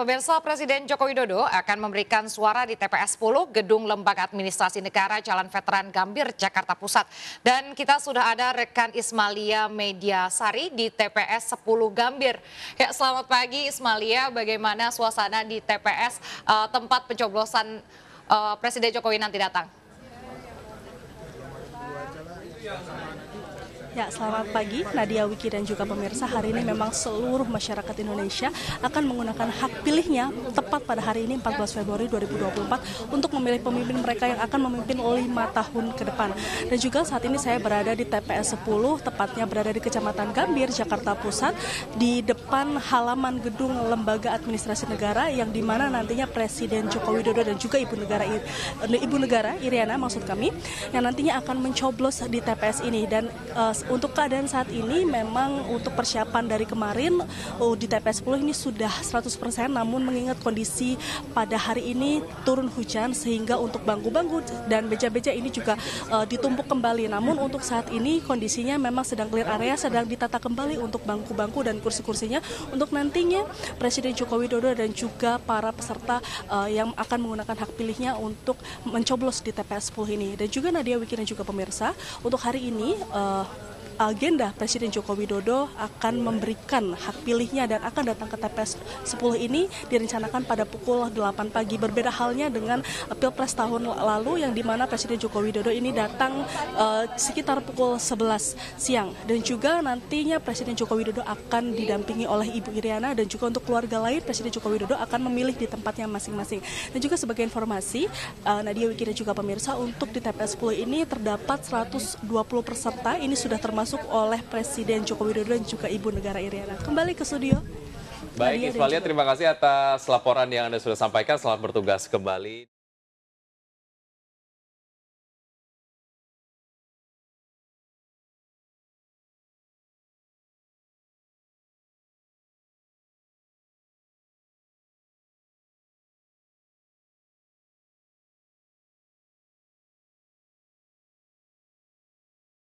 Pemirsa, Presiden Joko Widodo akan memberikan suara di TPS 10 Gedung Lembaga Administrasi Negara Jalan Veteran Gambir, Jakarta Pusat. Dan kita sudah ada rekan Ismalia Mediasari di TPS 10 Gambir. Ya, selamat pagi Ismalia, bagaimana suasana di TPS tempat pencoblosan Presiden Jokowi nanti datang? Ya, selamat pagi Nadia, Wiki dan juga pemirsa. Hari ini memang seluruh masyarakat Indonesia akan menggunakan hak pilihnya tepat pada hari ini 14 Februari 2024 untuk memilih pemimpin mereka yang akan memimpin 5 tahun ke depan. Dan juga saat ini saya berada di TPS 10, tepatnya berada di Kecamatan Gambir, Jakarta Pusat, di depan halaman gedung Lembaga Administrasi Negara yang dimana nantinya Presiden Joko Widodo dan juga Ibu Negara Iriana maksud kami, yang nantinya akan mencoblos di TPS ini. Dan untuk keadaan saat ini memang untuk persiapan dari kemarin di TPS 10 ini sudah 100%, namun mengingat kondisi pada hari ini turun hujan sehingga untuk bangku-bangku dan beja-beja ini juga ditumpuk kembali. Namun untuk saat ini kondisinya memang sedang clear area, sedang ditata kembali untuk bangku-bangku dan kursi-kursinya untuk nantinya Presiden Joko Widodo dan juga para peserta yang akan menggunakan hak pilihnya untuk mencoblos di TPS 10 ini. Dan juga Nadia, Wiki dan juga pemirsa, untuk hari ini agenda Presiden Joko Widodo akan memberikan hak pilihnya dan akan datang ke TPS 10 ini direncanakan pada pukul 8 pagi. Berbeda halnya dengan Pilpres tahun lalu yang dimana Presiden Joko Widodo ini datang sekitar pukul 11 siang. Dan juga nantinya Presiden Joko Widodo akan didampingi oleh Ibu Iriana dan juga untuk keluarga lain Presiden Joko Widodo akan memilih di tempatnya masing-masing. Dan juga sebagai informasi, Nadia, Wiki dan juga pemirsa, untuk di TPS 10 ini terdapat 120 peserta. Ini sudah termasuk oleh Presiden Joko Widodo dan juga Ibu Negara Iriana. Kembali ke studio. Baik, Ismalia, terima kasih atas laporan yang Anda sudah sampaikan. Selamat bertugas kembali.